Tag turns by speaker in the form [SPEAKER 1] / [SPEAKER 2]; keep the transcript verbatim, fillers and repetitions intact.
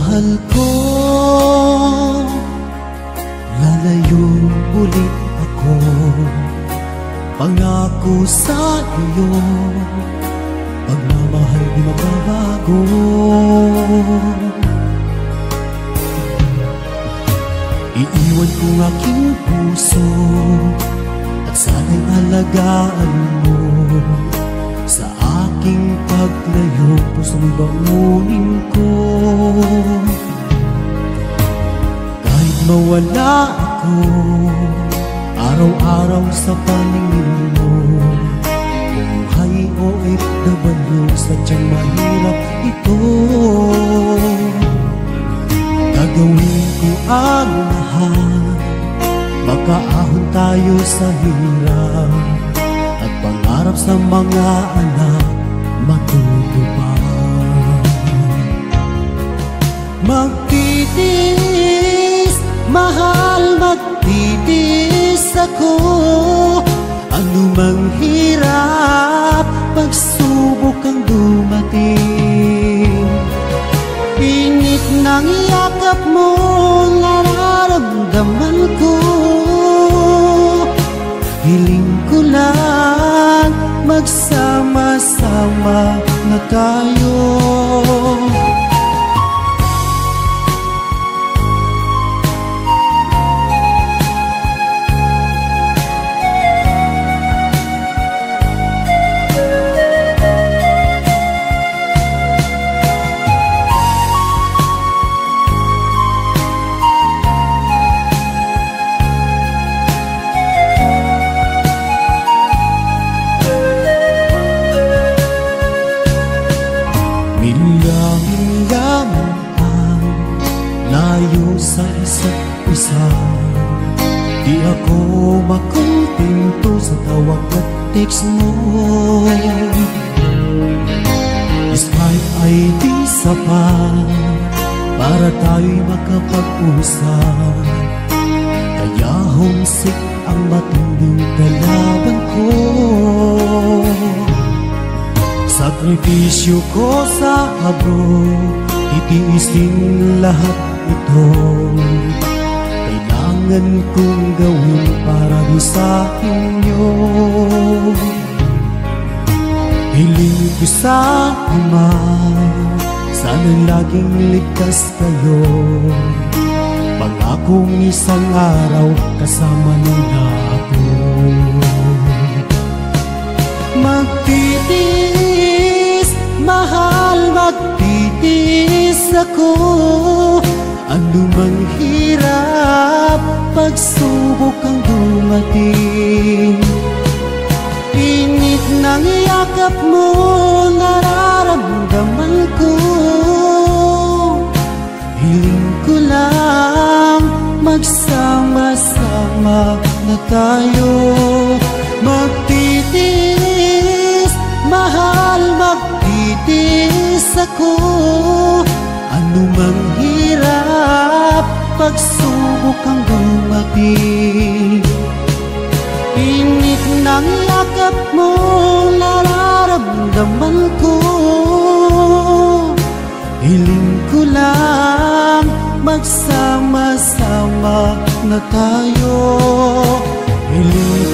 [SPEAKER 1] Mahal ko, lalayo ulit ako. Pangako sa iyo, pagmamahal di magbabago. Iiwan ko aking puso at sana'y alagaan mo. Sa aking paglayo, puso'y bangunin ko. Kahit mawala ako araw-araw sa paningin mo, buhay o F W, sadyang mahirap ito. Gagawin ko ang lahat, makaahon tayo sa hirap, at pangarap sa mga anak matutupad. Magtitiis, mahal, magtitiis ako. Anumang hirap, pagsubok ang dumating. Init ng yakap mo, nararamdaman ko. Hiling ko lang, magsama-sama na tayo. Sa isa't isa, di ako makontento sa tawag at text mo. Skype ay di sapat para tayo'y makapag-usap, kaya homesick ang matinding kalaban ko. Sakripisyo ko sa abroad, itiisin lahat ito. Kailangan kong gawin para di sa inyo. Hiling ko sa Ama, sana'y laging ligtas kayo. Pangakong isang araw kasama nila ako. Magtitiis, mahal, magtitiis ako. Anumang hirap, pagsubok ang dumating. Init ng yakap mo, nararamdaman ko. Hiling ko lang, magsama-sama na tayo. Magtitiis, mahal, magtitiis ako. Anumang hirap, pagsubok ang dumating. Init ng yakap mo, nararamdaman ko. Hiling ko lang, magsama-sama na tayo. Hiling